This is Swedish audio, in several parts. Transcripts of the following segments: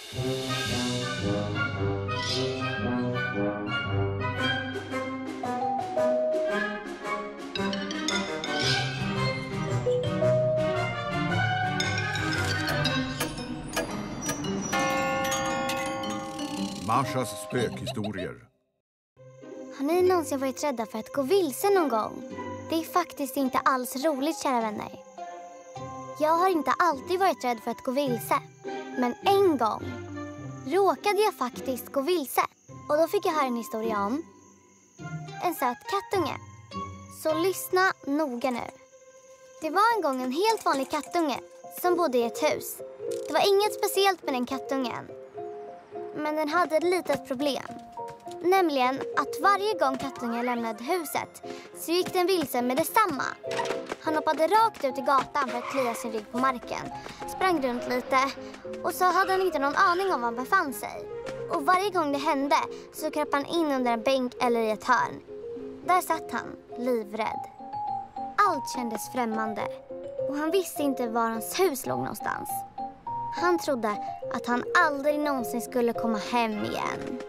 Mashas spökhistorier. Har ni någonsin varit rädda för att gå vilse någon gång? Det är faktiskt inte alls roligt, kära vänner. Jag har inte alltid varit rädd för att gå vilse. Men en gång råkade jag faktiskt gå vilse. Och då fick jag höra en historia om en söt kattunge. Så lyssna noga nu. Det var en gång en helt vanlig kattunge som bodde i ett hus. Det var inget speciellt med den kattungen. Men den hade ett litet problem. Nämligen att varje gång kattungen lämnade huset så gick den vilse med detsamma. Han hoppade rakt ut i gatan för att klia sin rygg på marken. Sprang runt lite och så hade han inte någon aning om var han befann sig. Och varje gång det hände så kröp han in under en bänk eller i ett hörn. Där satt han, livrädd. Allt kändes främmande och han visste inte var hans hus låg någonstans. Han trodde att han aldrig någonsin skulle komma hem igen.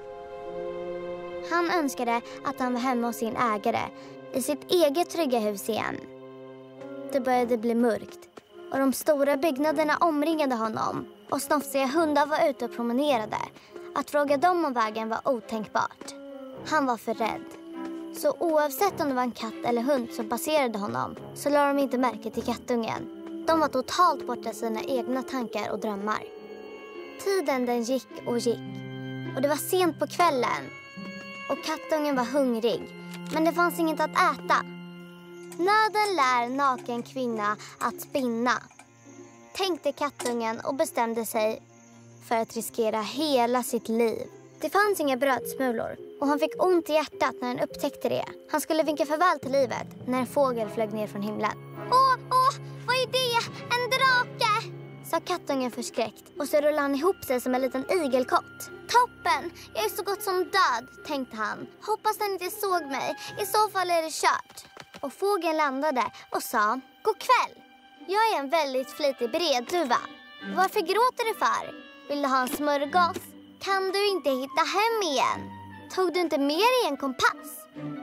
Han önskade att han var hemma hos sin ägare i sitt eget trygga hus igen. Det började bli mörkt och de stora byggnaderna omringade honom och snofsiga hundar var ute och promenerade. Att fråga dem om vägen var otänkbart. Han var för rädd. Så oavsett om det var en katt eller hund som passerade honom så lade de inte märke till kattungen. De var totalt borta sina egna tankar och drömmar. Tiden den gick och gick. Och det var sent på kvällen. Och kattungen var hungrig. Men det fanns inget att äta. Nöden lär naken kvinna att spinna. Tänkte kattungen och bestämde sig för att riskera hela sitt liv. Det fanns inga brödsmulor. Och han fick ont i hjärtat när han upptäckte det. Han skulle vinka farväl till livet när en fågel flög ner från himlen. Åh, vad är det? En drake! Sa kattungen förskräckt. Och så rullade han ihop sig som en liten igelkott. Toppen! Jag är så gott som död, tänkte han. Hoppas han inte såg mig. I så fall är det kört. Och fågeln landade och sa: God kväll! Jag är en väldigt flitig bredduva. Varför gråter du för? Vill du ha en smörgås? Kan du inte hitta hem igen? Tog du inte med dig en kompass?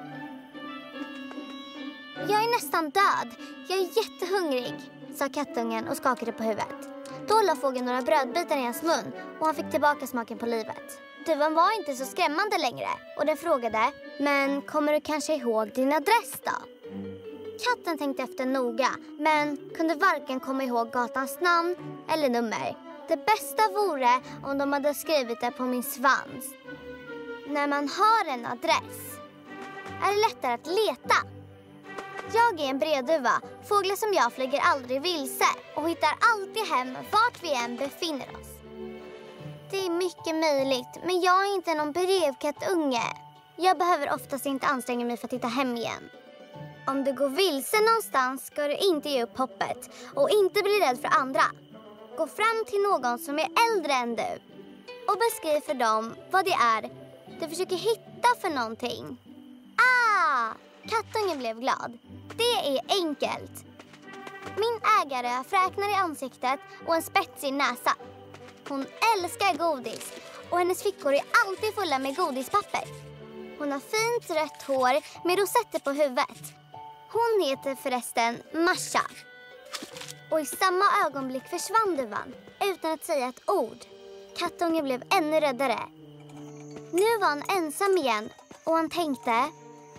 Jag är nästan död. Jag är jättehungrig, sa kattungen och skakade på huvudet. Då la fågeln några brödbitar i hans mun och han fick tillbaka smaken på livet. Duvan var inte så skrämmande längre och den frågade: Men kommer du kanske ihåg din adress då? Katten tänkte efter noga men kunde varken komma ihåg gatans namn eller nummer. Det bästa vore om de hade skrivit det på min svans. När man har en adress är det lättare att leta. Jag är en bredduva. Fåglar som jag flyger aldrig vilse och hittar alltid hem vart vi än befinner oss. Det är mycket möjligt, men jag är inte någon brevkattunge. Jag behöver oftast inte anstränga mig för att hitta hem igen. Om du går vilse någonstans ska du inte ge upp hoppet och inte bli rädd för andra. Gå fram till någon som är äldre än du och beskriv för dem vad det är du försöker hitta för någonting. Kattungen blev glad. Det är enkelt. Min ägare har fräknar i ansiktet och en spetsig näsa. Hon älskar godis och hennes fickor är alltid fulla med godispapper. Hon har fint rött hår med rosetter på huvudet. Hon heter förresten Masha. Och i samma ögonblick försvann duvan utan att säga ett ord. Kattungen blev ännu räddare. Nu var han ensam igen och han tänkte: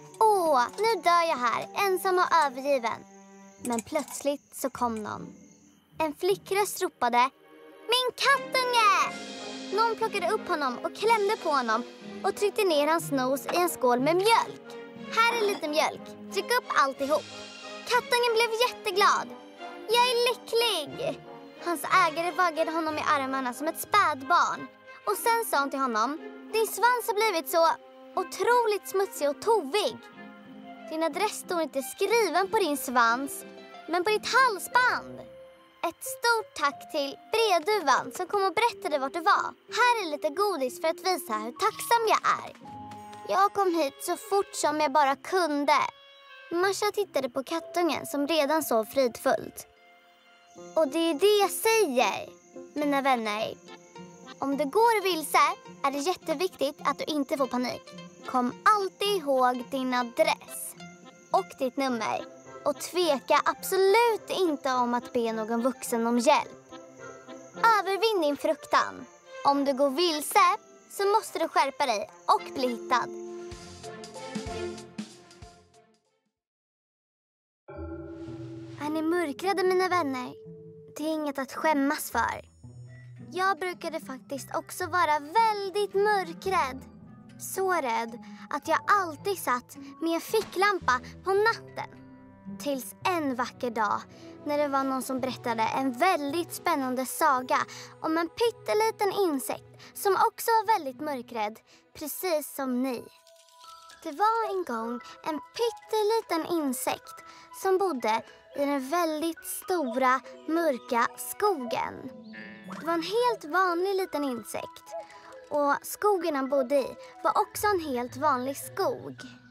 nu dör jag här, ensam och övergiven. Men plötsligt så kom någon. En flickröst ropade: Min kattunge! Någon plockade upp honom och klämde på honom och tryckte ner hans nos i en skål med mjölk. Här är lite mjölk, tryck upp alltihop. Kattungen blev jätteglad. Jag är lycklig! Hans ägare vaggade honom i armarna som ett spädbarn. Och sen sa han till honom: Din svans har blivit så otroligt smutsig och tovig. Din adress står inte skriven på din svans, men på ditt halsband. Ett stort tack till bredduvan som kom och berättade vart du var. Här är lite godis för att visa hur tacksam jag är. Jag kom hit så fort som jag bara kunde. Masha tittade på kattungen som redan sov fridfullt. Och det är det jag säger, mina vänner. Om du går vilse är det jätteviktigt att du inte får panik. Kom alltid ihåg din adress och ditt nummer. Och tveka absolut inte om att be någon vuxen om hjälp. Övervinn din fruktan. Om du går vilse så måste du skärpa dig och bli hittad. Är ni mörkrädda, mina vänner? Det är inget att skämmas för. Jag brukade faktiskt också vara väldigt mörkrädd. Så rädd att jag alltid satt med en ficklampa på natten. Tills en vacker dag när det var någon som berättade en väldigt spännande saga om en pytteliten insekt som också var väldigt mörkrädd, precis som ni. Det var en gång en pytteliten insekt som bodde i den väldigt stora, mörka skogen. Det var en helt vanlig liten insekt. Och skogen han bodde i var också en helt vanlig skog.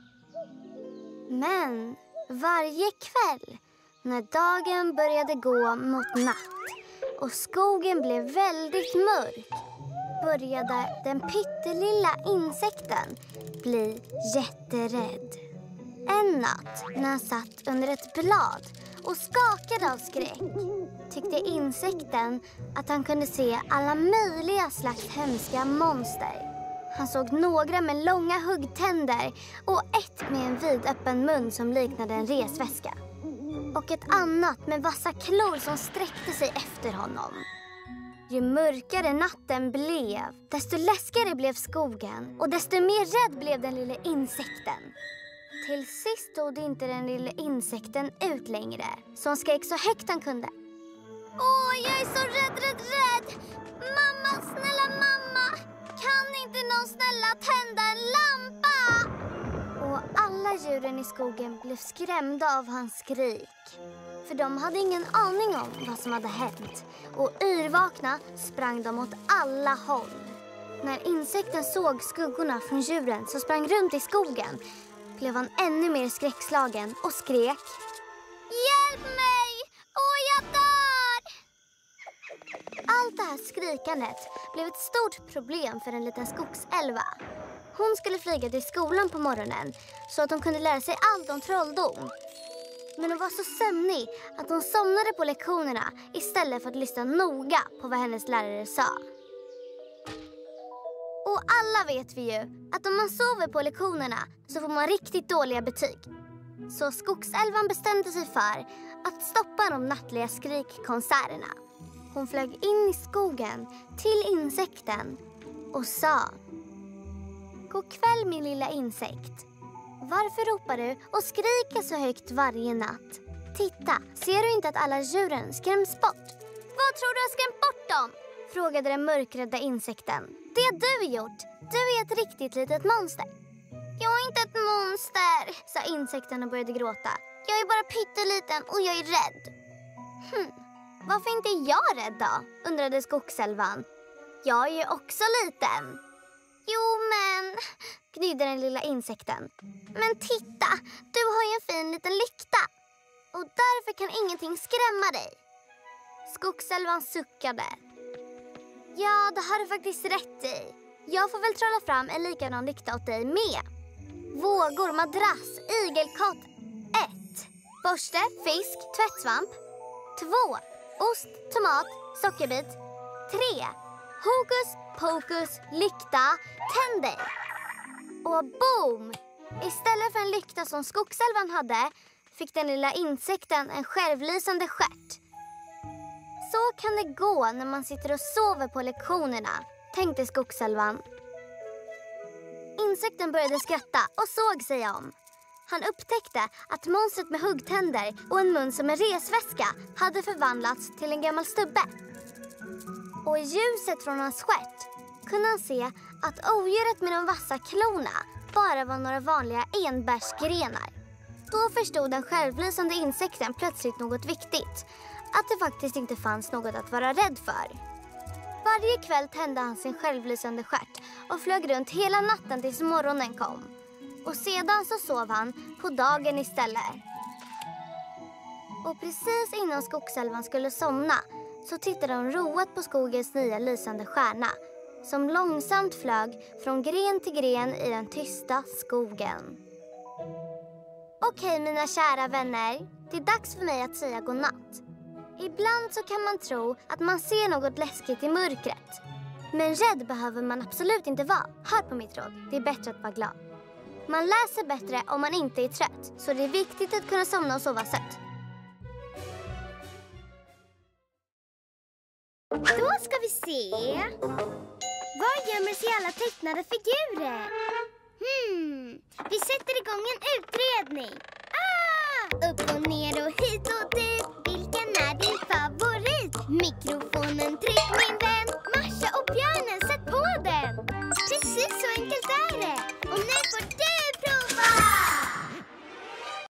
Men varje kväll när dagen började gå mot natt och skogen blev väldigt mörk började den pyttelilla insekten bli jätterädd. En natt när han satt under ett blad och skakade av skräck tyckte insekten att han kunde se alla möjliga slags hemska monster. Han såg några med långa huggtänder och ett med en vidöppen mun som liknade en resväska. Och ett annat med vassa klor som sträckte sig efter honom. Ju mörkare natten blev, desto läskigare blev skogen och desto mer rädd blev den lilla insekten. Till sist stod inte den lilla insekten ut längre, så han skrek så högt han kunde. Åh, jag är så rädd! Mamma, snälla mamma! Kan inte någon snälla tända en lampa? Och alla djuren i skogen blev skrämda av hans skrik. För de hade ingen aning om vad som hade hänt. Och yrvakna sprang de åt alla håll. När insekten såg skuggorna från djuren som sprang runt i skogen blev han ännu mer skräckslagen och skrek: Hjälp mig! Åh, jag dör! Allt det här skrikandet blev ett stort problem för en liten skogsälva. Hon skulle flyga till skolan på morgonen så att hon kunde lära sig allt om trolldom. Men hon var så sömnig att hon somnade på lektionerna istället för att lyssna noga på vad hennes lärare sa. Och alla vet vi ju att om man sover på lektionerna så får man riktigt dåliga betyg. Så skogsälvan bestämde sig för att stoppa de nattliga skrikkonserterna. Hon flög in i skogen till insekten och sa: God kväll, min lilla insekt. Varför ropar du och skriker så högt varje natt? Titta, ser du inte att alla djuren skräms bort? Vad tror du har skrämt bort dem? Frågade den mörkrädda insekten. Det har du gjort. Du är ett riktigt litet monster. Jag är inte ett monster, sa insekten och började gråta. Jag är bara pytteliten och jag är rädd. Varför inte är jag rädd då? Undrade skogsälvan. Jag är ju också liten. Jo, men, gnydde den lilla insekten. Men titta, du har ju en fin liten lykta. Och därför kan ingenting skrämma dig. Skogsälvan suckade. Ja, det har du faktiskt rätt i. Jag får väl trolla fram en likadan lykta åt dig med. Vågor, madrass, igelkott. 1. Borste, fisk, tvättsvamp. 2. Ost, tomat, sockerbit. 3. Hokus pokus, lykta, tänder. Och boom! Istället för en lykta som skogsälvan hade fick den lilla insekten en självlysande stjärt. Så kan det gå när man sitter och sover på lektionerna, tänkte skogsälvan. Insekten började skratta och såg sig om. Han upptäckte att monstret med huggtänder och en mun som en resväska hade förvandlats till en gammal stubbe. Och i ljuset från hans stjärt kunde han se att odjuret med de vassa klorna bara var några vanliga enbärsgrenar. Då förstod den självlysande insekten plötsligt något viktigt. Att det faktiskt inte fanns något att vara rädd för. Varje kväll tände han sin självlysande stjärt och flög runt hela natten tills morgonen kom. Och sedan så sov han på dagen istället. Och precis innan skogsälvan skulle somna så tittade hon roat på skogens nya lysande stjärna som långsamt flög från gren till gren i den tysta skogen. Okej, mina kära vänner, det är dags för mig att säga godnatt. Ibland så kan man tro att man ser något läskigt i mörkret. Men rädd behöver man absolut inte vara. Hör på mitt råd, det är bättre att vara glad. Man läser bättre om man inte är trött, så det är viktigt att kunna somna och sova sött. Då ska vi se. Var gömmer sig alla tecknade figurer? Vi sätter igång en utredning. Upp och ner och